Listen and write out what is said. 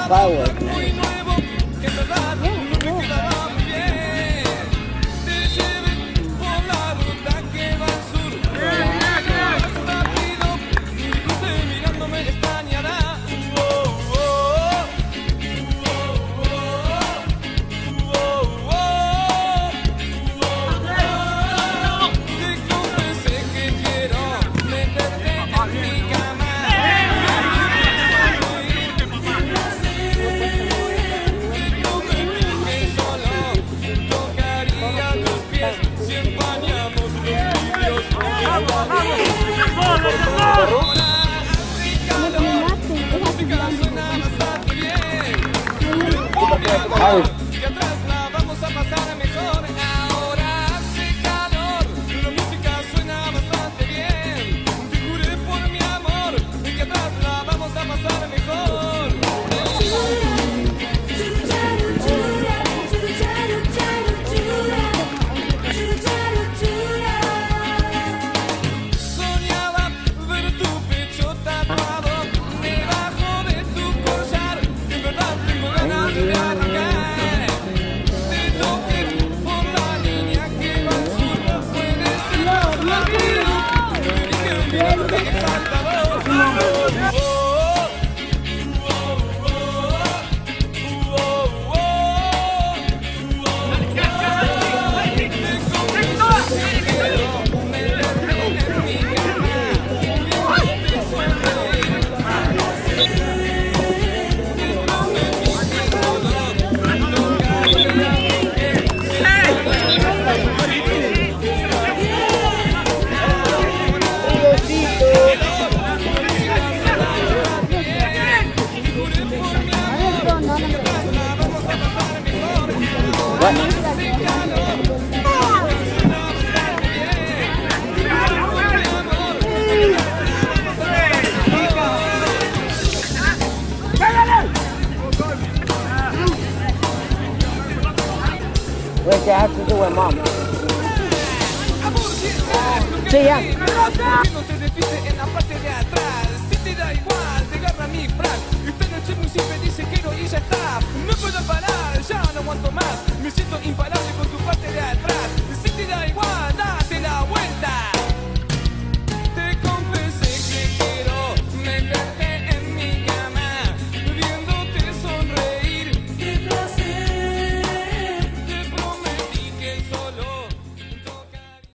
Power. Que atrás la vamos a pasar mejor. Ahora hace calor, la música suena bastante bien. Te juré por mi amor que atrás la vamos a pasar mejor. Soñaba ver tu pecho tatuado debajo de tu collar. En verdad tengo ganas de arrancar. Wait, I have to do it, Mom. Sí, ya. No te despistes en la parte de atrás.